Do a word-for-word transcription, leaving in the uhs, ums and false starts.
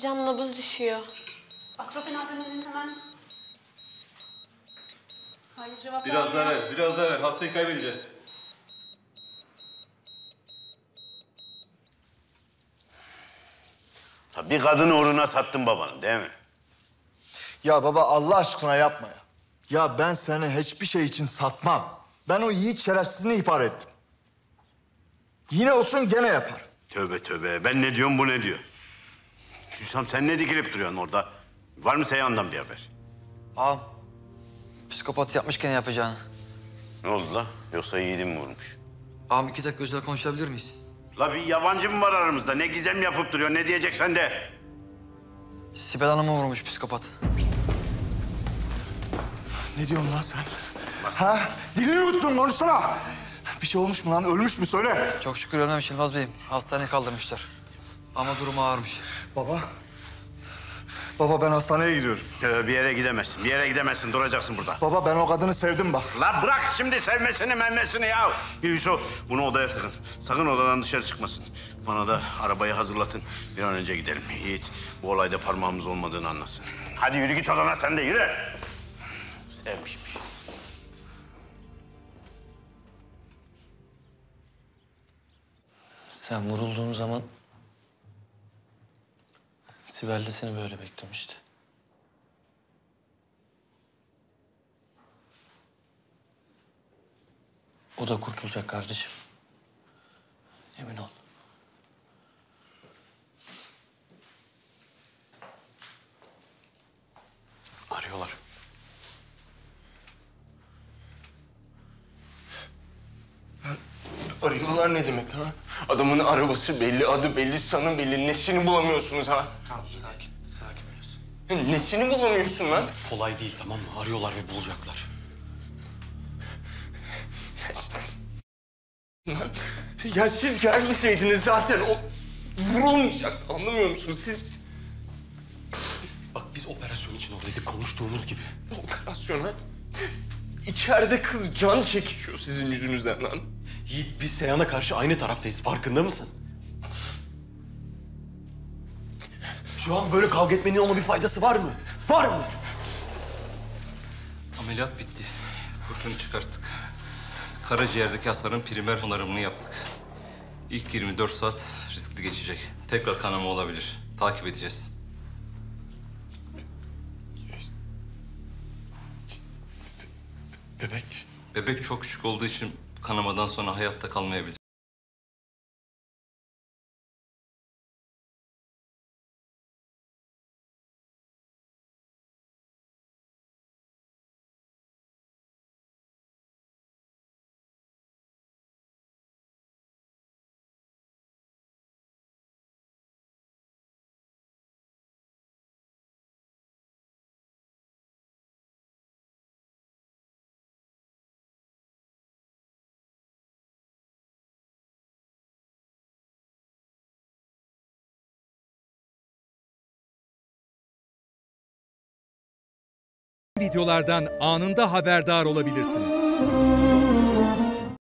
Hocam nabız düşüyor. Atropin adrenalin hemen. Hayır cevap Biraz daha ver, biraz daha ver. Hastayı kaybedeceğiz. Bir kadını uğruna sattın babanı değil mi? Ya baba Allah aşkına yapma ya. Ya ben seni hiçbir şey için satmam. Ben o yiğit şerefsizini ihbar ettim. Yine olsun gene yapar. Tövbe tövbe. Ben ne diyorum bu ne diyor? Hüsam sen ne dikilip duruyorsun orada? Var mı Seyhan'dan bir haber? Ağam, psikopat yapmışken yapacağını. Ne oldu la? Yoksa yiğidi mi vurmuş? Ağam iki dakika özel konuşabilir miyiz? La bir yabancı mı var aramızda? Ne gizem yapıp duruyor? Ne diyeceksen de? Sibel Hanım'ı vurmuş psikopat. Ne diyorsun lan sen? Ha? Dilini yuttun konuşsana. Bir şey olmuş mu lan? Ölmüş mü? Söyle. Çok şükür ölmemiş Yılmaz Bey'im. Hastaneye kaldırmışlar. Ama durumu ağırmış. Baba. Baba ben hastaneye gidiyorum. Ee, bir yere gidemezsin. Bir yere gidemezsin. Duracaksın burada. Baba ben o kadını sevdim bak. La bırak şimdi sevmesini memesini ya. Bir Yusuf bunu odaya tıkın. Sakın odadan dışarı çıkmasın. Bana da arabayı hazırlatın. Bir an önce gidelim. Yiğit bu olayda parmağımız olmadığını anlasın. Hadi yürü git odana sen de yürü. Sevmişmiş. Sen vurulduğun zaman Sibel de seni böyle beklemişti. O da kurtulacak kardeşim. Emin ol. Arıyorlar. Arıyorlar ne demek ha? Adamın arabası belli, adı belli, sanı belli. Nesini bulamıyorsunuz ha? Tamam sakin, sakin biraz. Nesini bulamıyorsun lan? Kolay değil tamam mı? Arıyorlar ve bulacaklar. Lan, ya siz gelmeseydiniz zaten o vurulmayacaktı. Anlamıyor musunuz? Siz Bak biz operasyon için oradaydık konuştuğumuz gibi. operasyon ha? İçeride kız can çekişiyor sizin yüzünüzden lan. Yiğit biz Seyhan'a karşı aynı taraftayız. Farkında mısın? Şu an böyle kavga etmenin ona bir faydası var mı? Var mı? Ameliyat bitti. Kurşunu çıkarttık. Karaciğerdeki hasarın primer onarımını yaptık. İlk yirmi dört saat riskli geçecek. Tekrar kanama olabilir. Takip edeceğiz. Bebek. Bebek çok küçük olduğu için kanamadan sonra hayatta kalmayabilir. Videolardan anında haberdar olabilirsiniz.